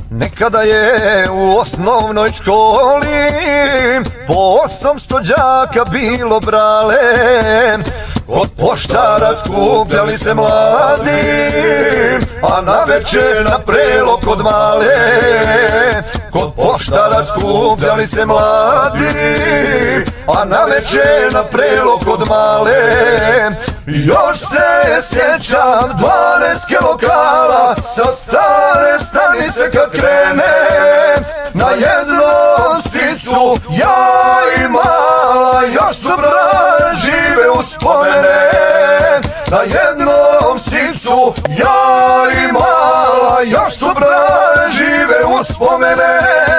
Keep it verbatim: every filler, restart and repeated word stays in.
Nekada je u osnovnoj školi po osamsto đaka bilo brale, kod poštara skupljali se mladi, a naveče na prelo kod male. Kod poštara skupljali se mladi, a naveče na prelo kod male. Još se sjećam dvanaestke lokala sa stare stanice kad krene, na jednom sicu ja i mala, još su brale žive uspomene. Na jednom sicu ja i mala, još su brale žive uspomene.